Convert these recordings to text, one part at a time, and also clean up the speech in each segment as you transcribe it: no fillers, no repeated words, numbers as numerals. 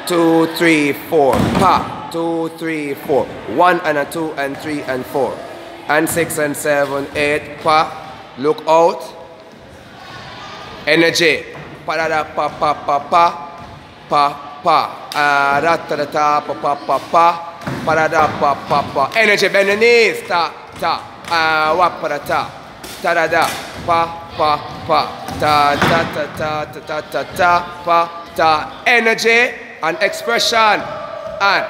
2, 3, 4, pa, 2, 3, 4, 1 and a 2 and 3 and 4, and 6 and 7, 8, pa, look out, energy, pa da da pa pa pa pa, pa pa, da da da pa pa pa pa, pa da da pa pa pa, energy, bend the knees, ta ta, wa pa da ta da da, pa pa pa, ta ta ta ta ta ta ta, pa ta, energy. And expression, and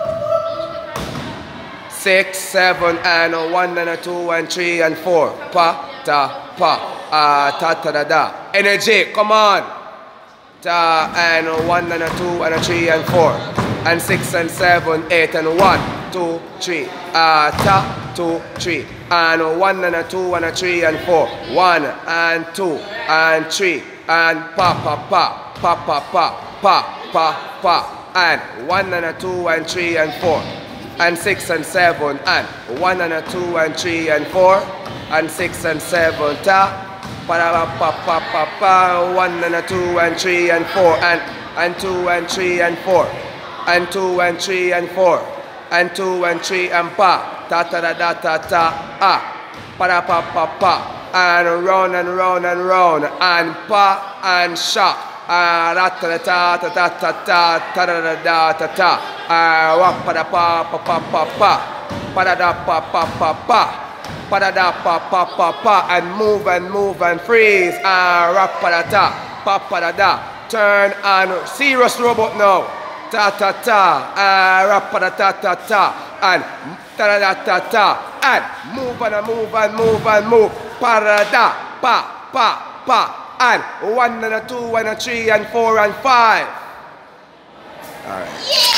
6, 7, and 1 and a 2 and 3 and 4, pa ta pa, ta ta da da, energy, come on, ta, and 1 and a 2 and a 3 and 4, and 6 and 7, 8 and 1, 2, 3, ta, 2, 3, and 1 and a 2 and a 3 and 4, 1 and 2 and 3, and pa pa pa, pa pa pa, pa pa pa, and 1 and a 2 and 3 and 4, and 6 and 7, and 1 and a 2 and 3 and 4, and 6 and 7, ta, pa da pa pa pa pa, 1 and a 2 and 3 and 4, and 2 and 3 and 4, and 2 and 3 and 4, and 2 and 3 and pa, ta ta da da ta ta, pa da pa pa pa, and round and round and round, and pa and shock. Da ta ta ta ta ta ta ta da da ta ta, wa pa da pa pa pa pa pa da da pa pa pa pa da da pa pa pa pa, and move and freeze, rock pa da da, turn and serious robot now, ta ta ta, rock pa da ta ta, and ta da ta ta, and move, pa da pa. And 1 and a 2 and a 3 and 4 and 5. All right. Yeah!